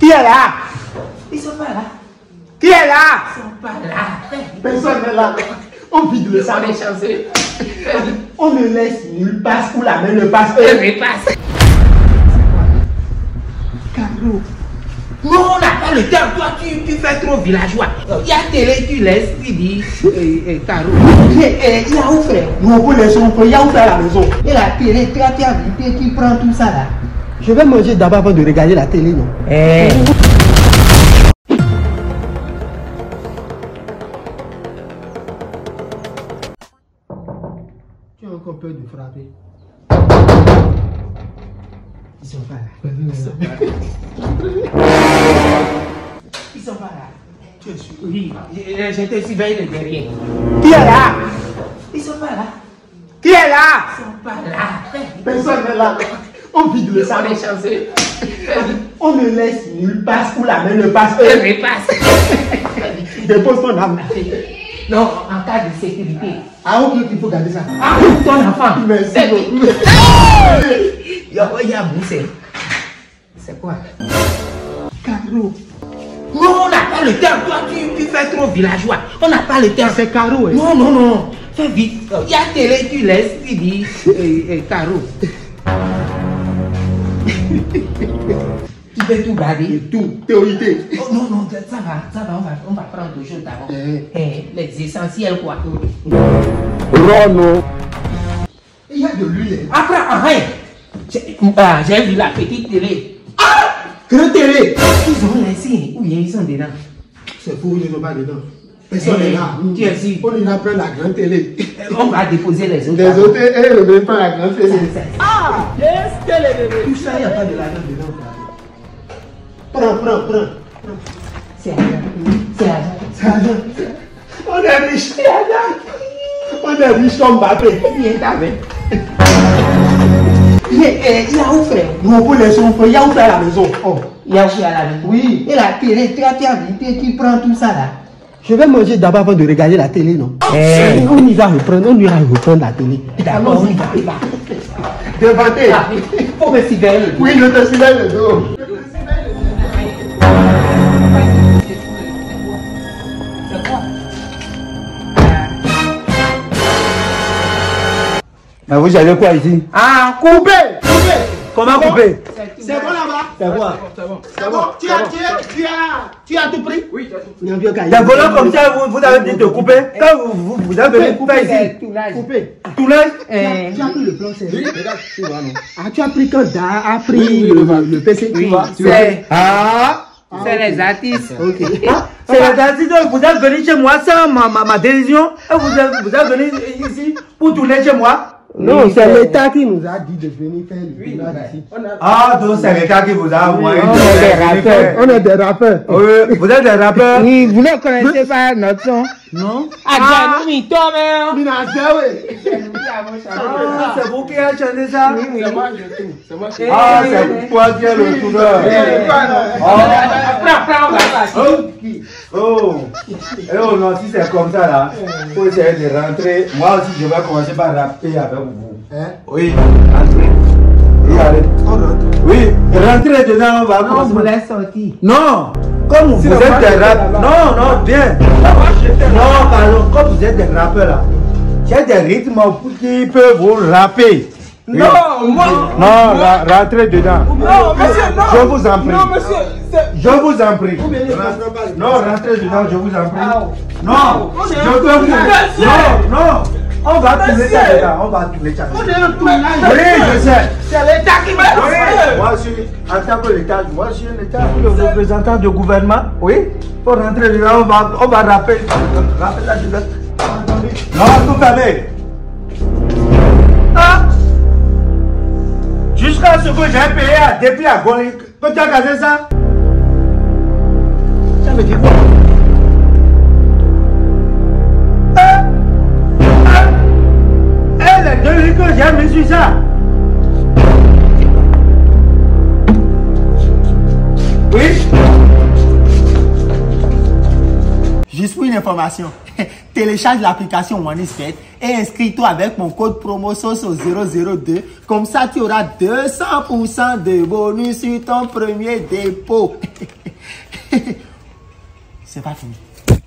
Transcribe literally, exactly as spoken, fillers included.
Qui est là? Ils sont pas là. Qui est là? Ils sont pas là. Personne n'est là. On vide le salon. On est chanceux. On ne laisse nulle passe où la main ne passe. Je vais passer. Caro. Non, on n'a pas le temps. Toi, tu, tu fais trop villageois. Il y a télé, tu laisses, tu dis, euh, euh, Caro. Mais eh, il y a où frère? Nous on peut laisser on peut, il y a où frère à la maison? Et la télé, toi, tu as invité, tu prends tout ça là. Je vais manger d'abord avant de regarder la télé, non? Eh. Tu as encore peur de frapper? Ils sont pas là. Ils sont pas là. Ils sont pas là. Tu es sûr? Oui, je, je te surveille de derrière. Qui est là? Ils sont pas là. Qui est là? Ils sont pas là. Personne n'est là. On vide le On salon. est chanceux. On ne laisse nulle passe où la main ne passe. Je vais passer. Dépose ton âme. Non, en cas de sécurité. Ah ok, il faut garder ça. Ah, pour ton enfant. Merci beaucoup. Il y a, il y a boussé. C'est quoi? Caro. Non, on n'a pas le temps. Toi, tu, tu fais trop villageois. On n'a pas le temps. C'est Caro, hein? Non, non, non. Fais vite. Il y a télé, tu laisses, tu dis, euh, euh, Caro. Tu peux tout garder. Tout, théorité. Oh, non, non, ça va, ça va, on va, on va prendre deux choses d'abord. Eh. Eh, les essentiels, quoi. Rono. Il y a de l'huile. Après, arrête. J'ai ah, j'ai vu la petite télé. Ah! Grande télé. Ils ont laissé. Ou bien ils sont dedans. C'est fou, ils ne sont pas dedans. Personne n'est Eh, là. tu es sûr? On ira prendre la grande télé. On va déposer les autres. Les autres, elles ne veulent pas la grande télé. C'est- c'est- Ah! Qu'est-ce que les bébés? Tout ça, il n'y a pas de l'argent dedans. Prends, prends, prends. C'est argent. C'est argent. C'est argent. On est riche. On est riche comme Mbappé. Viens t'avec. Mais eh, il y a où frère? Nous, on peut laisser on peut. Il y a où frère à la maison? Oh. Il y a où à la maison? Oui. Et la télé, toi tu as invité, tu prends tout ça là. Je vais manger d'abord avant de regarder la télé, non? Eh. On y va reprendre, on ira reprendre la télé. D'abord, on y va, on y va. Devanté. Ah, faut me surveiller. Oui, je te surveille le dos. C'est quoi? Mais vous avez quoi ici? Ah, Coupé! Coupé! Comment couper? C'est bon là-bas? C'est quoi? C'est bon. C'est bon. Tu as, tu as, tu as, tu as tout pris? Oui, j'ai tout pris. Des volants comme ça, vous, vous avez dit de couper. Quand vous, vous, vous avez venu couper ici. Coupé. Tout l'âge. Eh, Tu as pris le plan, c'est oui. Regarde, tu vois, non? Ah, tu as pris quand Da a pris le, le P C, tu Oui, vois? Tu vois? c'est Ah! c'est les artistes. Ok. Ah, c'est la décision. Vous êtes venu chez moi sans ma, ma, ma décision. Et vous êtes, vous êtes venu ici pour tourner chez moi. Non, Oui, c'est c'est- l'État qui nous a dit de venir faire le tournage ici. Ah, donc c'est l'État qui vous a envoyé. on est des rappeurs. On est des rappeurs. Oui, vous êtes des rappeurs. Oui, vous ne connaissez pas notre son? Non? Ah, nous, mais toi, mais. Minazia, oui. Ah, c'est vous qui avez chanté ça? Oui, oui. C'est moi qui Ah, c'est toi qui es le tourneur. Après, après, on va passer. Oh, oh, eh oh non, si c'est comme ça là, faut essayer de rentrer. Moi aussi, je vais commencer par rapper avec vous. Hein? Oui, entrez. Oui, allez. On rentre. Oui, rentrez dedans, on va Non, on commencer. vous laisse sortir. Non, comme vous êtes des rappeurs. Non, non, bien. Non, pardon, comme vous êtes des rappeurs là, j'ai des rythmes qui peuvent vous rapper. Oui. Non, moi. Non, ra- rentrez dedans. Non, monsieur, non. Je vous en prie. Non, monsieur. c'est- Je vous en prie. Non, rentrez dedans, je vous en prie. Non, je peux vous. Non, non. On va tourner ça dedans. On va tourner ça. On est un tournage. Oui, je sais. C'est l'État qui m'a Oui, fait. moi je suis, en tant que l'État, moi je suis l'État, le représentant du gouvernement. Oui, pour rentrer dedans, on va, on va rappeler. Rappeler la dedans. Non, tout fermé. Ah! Jusqu'à ce que j'ai payé à depuis à Goli, que tu as gazé ça? Ça veut dire quoi? Ah! Ah! Eh, les deux livres que j'ai mis sur ça. Oui? Juste pour une information, télécharge l'application OneXpert et inscris-toi avec mon code promo SOSO zéro zéro deux. Comme ça, tu auras deux cents pour cent de bonus sur ton premier dépôt. c'est pas fini.